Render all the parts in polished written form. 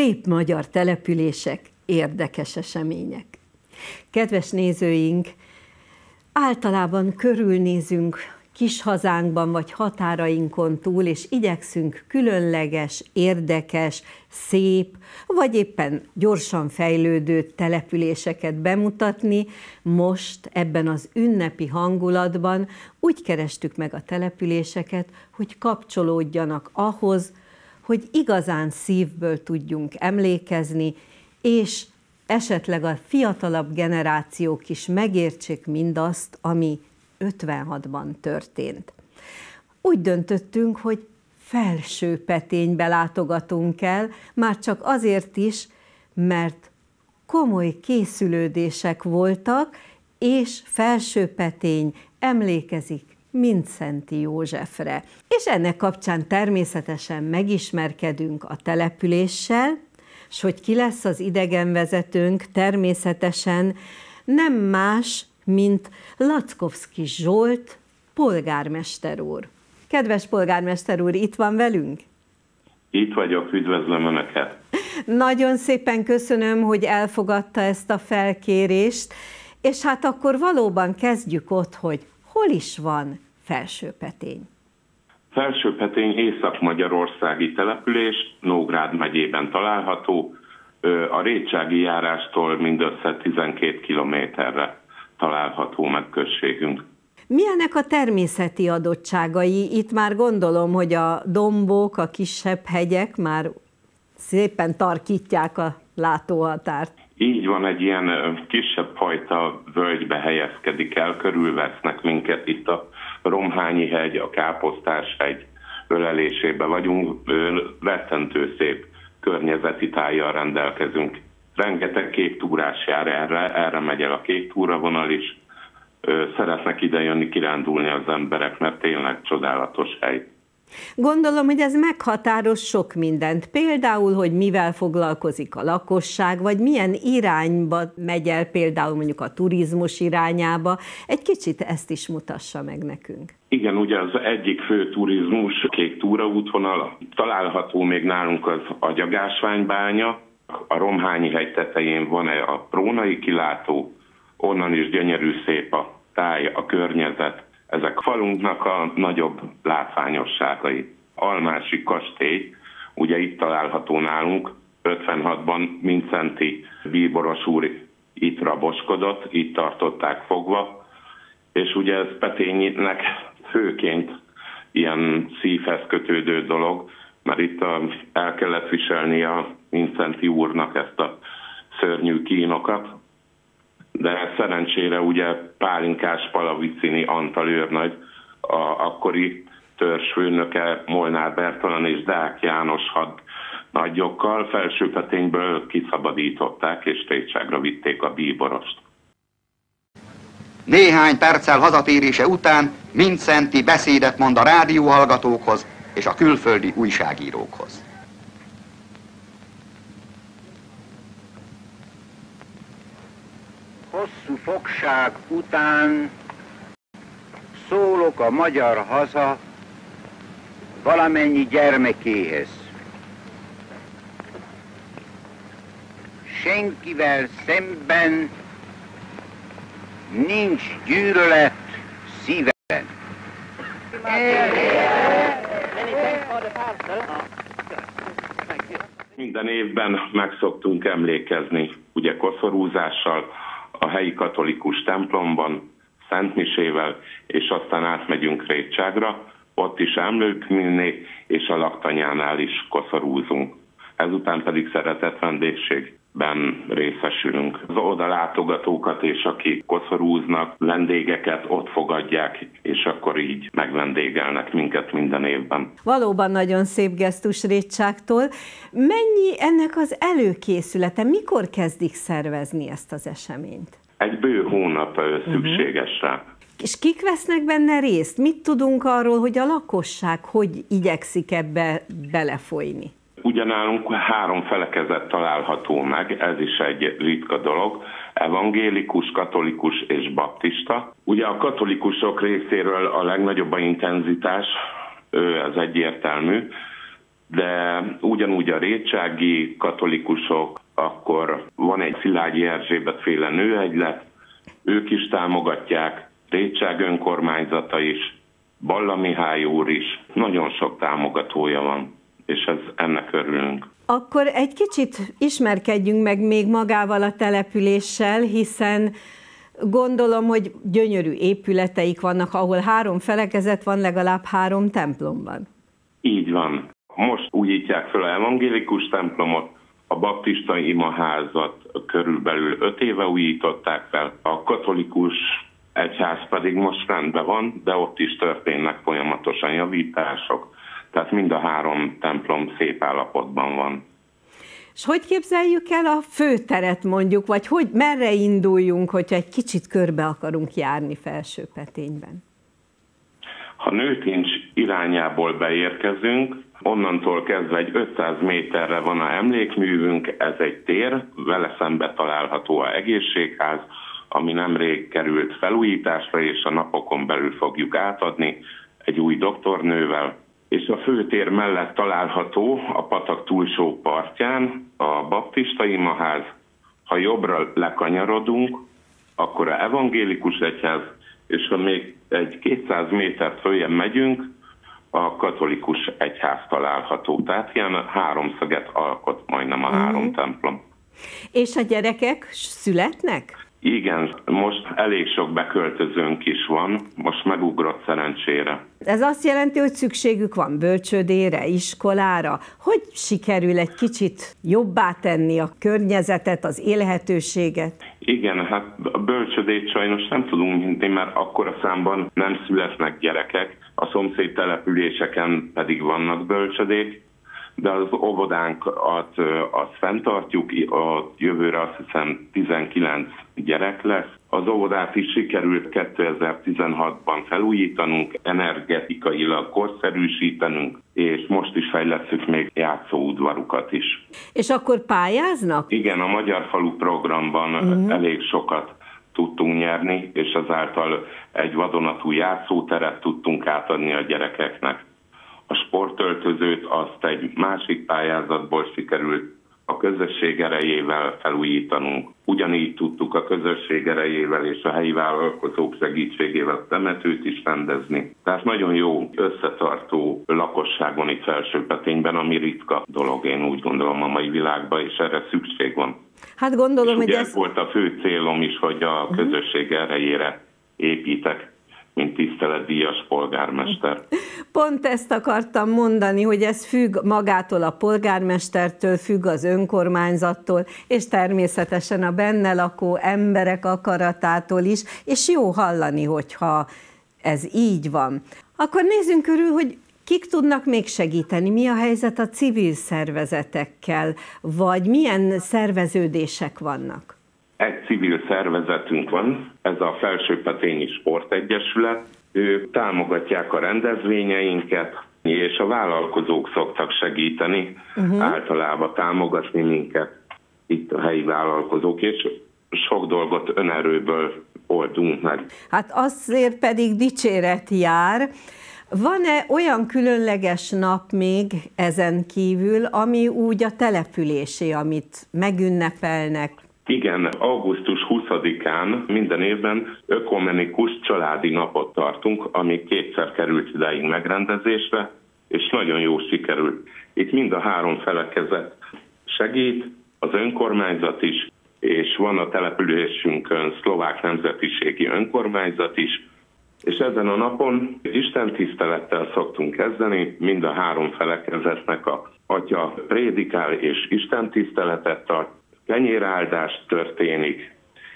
Szép magyar települések, érdekes események. Kedves nézőink, általában körülnézünk kis hazánkban vagy határainkon túl, és igyekszünk különleges, érdekes, szép, vagy éppen gyorsan fejlődő településeket bemutatni. Most ebben az ünnepi hangulatban úgy kerestük meg a településeket, hogy kapcsolódjanak ahhoz, hogy igazán szívből tudjunk emlékezni, és esetleg a fiatalabb generációk is megértsék mindazt, ami 56-ban történt. Úgy döntöttünk, hogy Felsőpeténybe látogatunk el, már csak azért is, mert komoly készülődések voltak, és Felsőpetény emlékezik Mindszenty Józsefre. És ennek kapcsán természetesen megismerkedünk a településsel, és hogy ki lesz az idegenvezetőnk, természetesen nem más, mint Lackowski Zsolt polgármester úr. Kedves polgármester úr, itt van velünk? Itt vagyok, üdvözlöm Önöket! Nagyon szépen köszönöm, hogy elfogadta ezt a felkérést, és hát akkor valóban kezdjük ott, hogy hol is van Felsőpetény? Felsőpetény észak-magyarországi település, Nógrád megyében található, a Rétsági járástól mindössze 12 kilométerre található meg községünk. Milyenek a természeti adottságai? Itt már gondolom, hogy a dombok, a kisebb hegyek már szépen tarkítják a látóhatárt. Így van, egy ilyen kisebb fajta völgybe helyezkedik el, körülvesznek minket itt a Romhányi hegy, a Káposztás hegy ölelésében vagyunk, rettentő szép környezeti tájjal rendelkezünk. Rengeteg kéktúrás jár erre megy el a kéktúravonal is, szeretnek idejönni kirándulni az emberek, mert tényleg csodálatos hely. Gondolom, hogy ez meghatároz sok mindent. Például, hogy mivel foglalkozik a lakosság, vagy milyen irányba megy el, például mondjuk a turizmus irányába. Egy kicsit ezt is mutassa meg nekünk. Igen, ugye az egyik fő turizmus, kék túraútvonal, található még nálunk az Agyagásványbánya, a Romhányi hegy tetején van a Prónai kilátó, onnan is gyönyörű szép a táj, a környezet. Ezek falunknak a nagyobb látványosságai. Almási kastély, ugye itt található nálunk, 56-ban Mindszenty bíboros úr itt raboskodott, itt tartották fogva, és ugye ez Peténynek főként ilyen szívhez kötődő dolog, mert itt el kellett viselni a Mindszenty úrnak ezt a szörnyű kínokat, de szerencsére ugye Pálinkás Palavicini Antal őrnagy, a akkori törzsfőnöke Molnár Bertalan és Deák János hadnagyokkal Felsőpetényből kiszabadították és tétságra vitték a bíborost. Néhány perccel hazatérése után Mindszenty beszédet mond a rádióhallgatókhoz és a külföldi újságírókhoz. Hosszú fogság után szólok a magyar haza valamennyi gyermekéhez. Senkivel szemben nincs gyűlölet szíven. Minden évben meg szoktunk emlékezni, ugye koszorúzással, a helyi katolikus templomban, szentmisével, és aztán átmegyünk Rétságra, ott is emlékműnél, és a laktanyánál is koszorúzunk. Ezután pedig szeretett vendégségben részesülünk. Az oda látogatókat és akik koszorúznak, vendégeket ott fogadják, és akkor így megvendégelnek minket minden évben. Valóban nagyon szép gesztus Rétságtól. Mennyi ennek az előkészülete? Mikor kezdik szervezni ezt az eseményt? Egy bő hónap szükséges rá. És kik vesznek benne részt? Mit tudunk arról, hogy a lakosság hogy igyekszik ebbe belefolyni? Ugyanálunk 3 felekezet található meg, ez is egy ritka dolog, evangélikus, katolikus és baptista. Ugye a katolikusok részéről a legnagyobb a intenzitás, ez egyértelmű, de ugyanúgy a récsági katolikusok, akkor van egy Szilágyi Erzsébet féle nőegylet, ők is támogatják, Récság önkormányzata is, Balla Mihály úr is, nagyon sok támogatója van, és ennek örülünk. Akkor egy kicsit ismerkedjünk meg még magával a településsel, hiszen gondolom, hogy gyönyörű épületeik vannak, ahol 3 felekezet van, legalább 3 templomban. Így van. Most újítják fel a evangélikus templomot, a baptista imaházat körülbelül 5 éve újították fel, a katolikus egyház pedig most rendben van, de ott is történnek folyamatosan javítások, tehát mind a 3 templom szép állapotban van. És hogy képzeljük el a főteret mondjuk, vagy hogy merre induljunk, hogyha egy kicsit körbe akarunk járni Felsőpetényben? Ha Nőtincs irányából beérkezünk, onnantól kezdve egy 500 méterre van a emlékművünk, ez egy tér, vele szembe található az egészségház, ami nemrég került felújításra, és a napokon belül fogjuk átadni egy új doktornővel. És a főtér mellett található a patak túlsó partján a baptista imaház. Ha jobbra lekanyarodunk, akkor a evangélikus egyház, és ha még egy 200 métert följebb megyünk, a katolikus egyház található. Tehát ilyen 3 szöget alkot majdnem a 3 templom. És a gyerekek születnek? Igen, most elég sok beköltözőnk is van, most megugrott szerencsére. Ez azt jelenti, hogy szükségük van bölcsődére, iskolára? Hogy sikerül egy kicsit jobbá tenni a környezetet, az élhetőséget? Igen, hát a bölcsödét sajnos nem tudunk hinni, mert akkora számban nem születnek gyerekek, a szomszéd településeken pedig vannak bölcsödék, de az óvodánkat azt fenntartjuk, a jövőre azt hiszem 19 gyerek lesz. Az óvodát is sikerült 2016-ban felújítanunk, energetikailag korszerűsítenünk, és most is fejlesszük még játszóudvarukat is. És akkor pályáznak? Igen, a Magyar Falu programban elég sokat tudtunk nyerni, és azáltal egy vadonatúj játszóteret tudtunk átadni a gyerekeknek. A sportöltözőt azt egy másik pályázatból sikerült a közösség erejével felújítanunk. Ugyanígy tudtuk a közösség erejével és a helyi vállalkozók segítségével temetőt is rendezni. Tehát nagyon jó összetartó lakosságon itt Felsőpetényben, ami ritka dolog, én úgy gondolom a mai világban, és erre szükség van. Hát gondolom, és hogy ez volt a fő célom is, hogy a közösség erejére építek, mint tiszteletdíjas polgármester. Pont ezt akartam mondani, hogy ez függ magától a polgármestertől, függ az önkormányzattól, és természetesen a benne lakó emberek akaratától is, és jó hallani, hogyha ez így van. Akkor nézzünk körül, hogy kik tudnak még segíteni, mi a helyzet a civil szervezetekkel, vagy milyen szerveződések vannak? Egy civil szervezetünk van, ez a Felsőpetényi Sportegyesület. Ők támogatják a rendezvényeinket, és a vállalkozók szoktak segíteni, általában támogatni minket itt a helyi vállalkozók, és sok dolgot önerőből oldunk meg. Hát azért pedig dicséret jár. Van-e olyan különleges nap még ezen kívül, ami úgy a településé, amit megünnepelnek? Igen, augusztus 20-án minden évben ökumenikus családi napot tartunk, ami 2-szer került idáig megrendezésre, és nagyon jó sikerült. Itt mind a 3 felekezet segít, az önkormányzat is, és van a településünkön szlovák nemzetiségi önkormányzat is, és ezen a napon istentisztelettel szoktunk kezdeni, mind a 3 felekezetnek a atya prédikál és istentiszteletet tart, kenyéráldás történik,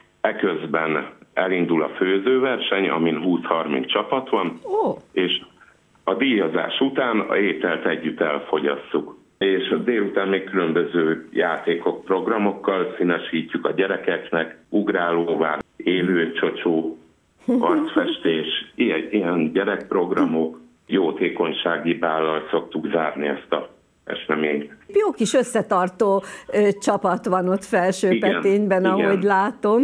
eközben elindul a főzőverseny, amin 20-30 csapat van, és a díjazás után a ételt együtt elfogyasszuk. És délután még különböző játékok, programokkal színesítjük a gyerekeknek, ugrálóvár, élő csocsó, arcfestés, ilyen gyerekprogramok, jótékonysági bállal szoktuk zárni ezt a eseményt. Jó kis összetartó csapat van ott Felsőpetényben, ahogy látom.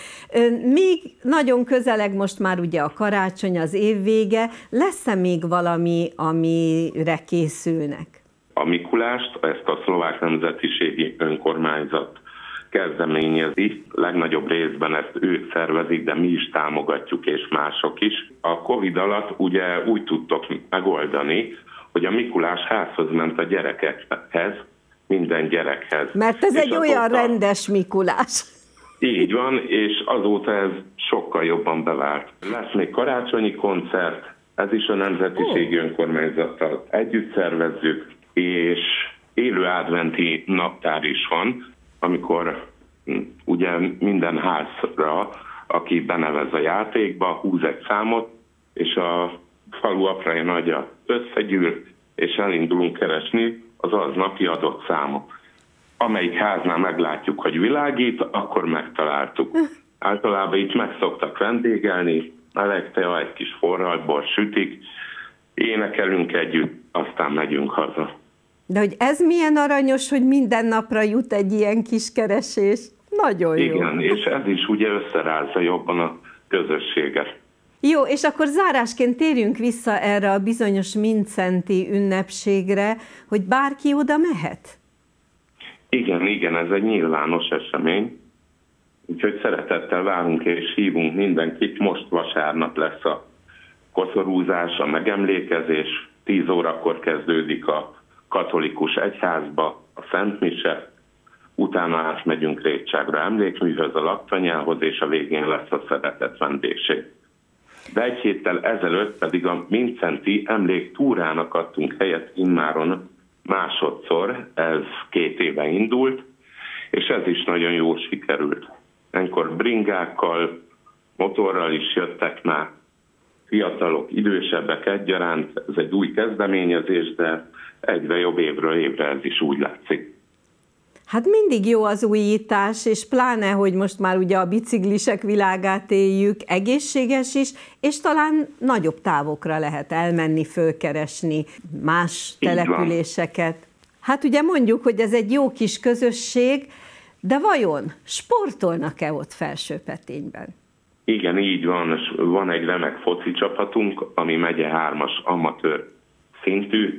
Még nagyon közeleg most már ugye a karácsony, az év vége. Lesz-e még valami, amire készülnek? A Mikulást, ezt a Szlovák Nemzetiségi Önkormányzat kezdeményezi, legnagyobb részben ezt ők szervezik, de mi is támogatjuk, és mások is. A Covid alatt ugye úgy tudtok megoldani, hogy a Mikulás házhoz ment a gyerekekhez, minden gyerekhez. Mert ez egy olyan rendes Mikulás. Így van, és azóta ez sokkal jobban bevált. Lesz még karácsonyi koncert, ez is a Nemzetiségi Önkormányzattal együtt szervezzük, és élő adventi naptár is van, amikor ugye minden házra, aki benevez a játékba, húz egy számot, és a falu apraja nagyja összegyűl, és elindulunk keresni az aznapi adott számot. Amelyik háznál meglátjuk, hogy világít, akkor megtaláltuk. Általában itt meg szoktak vendégelni, meleg tea, egy kis forralt bor sütik, énekelünk együtt, aztán megyünk haza. De hogy ez milyen aranyos, hogy minden napra jut egy ilyen kis keresés. Nagyon jó. Igen, és ez is ugye összerázza jobban a közösséget. Jó, és akkor zárásként térjünk vissza erre a bizonyos Mindszenti ünnepségre, hogy bárki oda mehet? Igen, ez egy nyilvános esemény. Úgyhogy szeretettel várunk és hívunk mindenkit. Most vasárnap lesz a koszorúzás, a megemlékezés. 10 órakor kezdődik a katolikus egyházba a Szent Mise. Utána átmegyünk Rétságra emlékműhöz, a laktanyához, és a végén lesz a szeretett vendégség. De egy héttel ezelőtt pedig a Mindszenti emléktúrának adtunk helyet immáron másodszor, ez 2 éve indult, és ez is nagyon jól sikerült. Ekkor bringákkal, motorral is jöttek már, fiatalok, idősebbek egyaránt, ez egy új kezdeményezés, de egyre jobb évről évre ez is úgy látszik. Hát mindig jó az újítás, és pláne, hogy most már ugye a biciklisek világát éljük, egészséges is, és talán nagyobb távokra lehet elmenni, fölkeresni más településeket. Hát ugye mondjuk, hogy ez egy jó kis közösség, de vajon sportolnak-e ott Felsőpetényben? Igen, így van. Van egy remek foci csapatunk, ami megye 3-as amatőr szintű.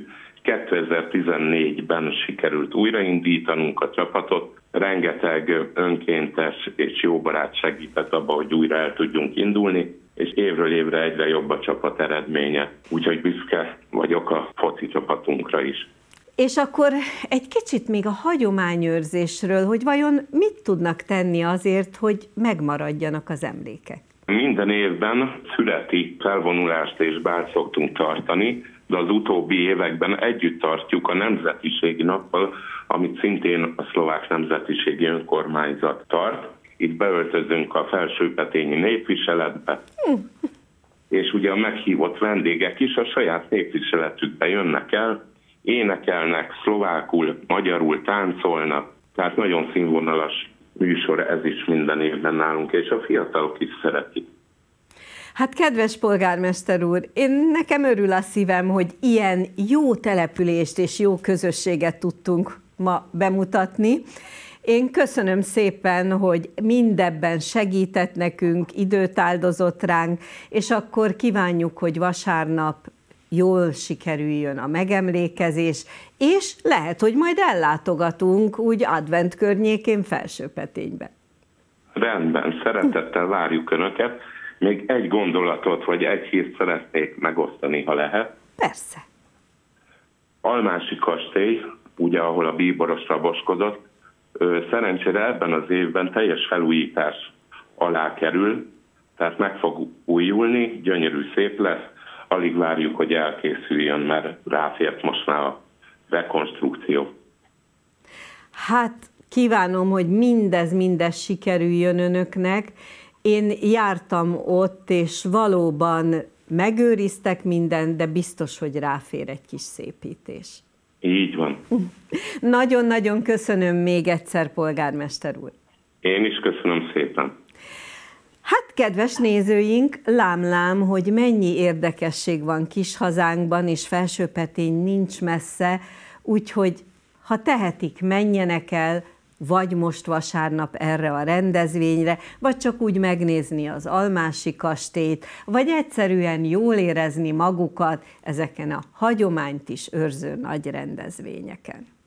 2014-ben sikerült újraindítanunk a csapatot. Rengeteg önkéntes és jó barát segített abba, hogy újra el tudjunk indulni, és évről évre egyre jobb a csapat eredménye. Úgyhogy büszke vagyok a foci csapatunkra is. És akkor egy kicsit még a hagyományőrzésről, hogy vajon mit tudnak tenni azért, hogy megmaradjanak az emlékek? Minden évben születi felvonulást és bált szoktunk tartani, de az utóbbi években együtt tartjuk a Nemzetiségi Nappal, amit szintén a Szlovák Nemzetiségi Önkormányzat tart. Itt beöltözünk a felsőpetényi népviseletbe, és ugye a meghívott vendégek is a saját népviseletükbe jönnek el, énekelnek, szlovákul, magyarul táncolnak, tehát nagyon színvonalas műsor ez is minden évben nálunk, és a fiatalok is szeretik. Hát kedves polgármester úr, nekem örül a szívem, hogy ilyen jó települést és jó közösséget tudtunk ma bemutatni. Én köszönöm szépen, hogy mindebben segített nekünk, időt áldozott ránk, és akkor kívánjuk, hogy vasárnap jól sikerüljön a megemlékezés, és lehet, hogy majd ellátogatunk úgy advent környékén Felsőpeténybe. Rendben, szeretettel várjuk Önöket. Még egy gondolatot, vagy egy hírt szeretnék megosztani, ha lehet. Persze. Almási kastély, ugye ahol a bíboros raboskodott, szerencsére ebben az évben teljes felújítás alá kerül, tehát meg fog újulni, gyönyörű, szép lesz, alig várjuk, hogy elkészüljön, mert ráfért most már a rekonstrukció. Hát kívánom, hogy mindez sikerüljön Önöknek. Én jártam ott, és valóban megőriztek mindent, de biztos, hogy ráfér egy kis szépítés. Így van. Nagyon-nagyon köszönöm még egyszer, polgármester úr. Én is köszönöm szépen. Hát, kedves nézőink, lám, hogy mennyi érdekesség van kis hazánkban, és Felsőpetény nincs messze, úgyhogy ha tehetik, menjenek el, vagy most vasárnap erre a rendezvényre, vagy csak úgy megnézni az Almási kastélyt, vagy egyszerűen jól érezni magukat ezeken a hagyományt is őrző nagy rendezvényeken.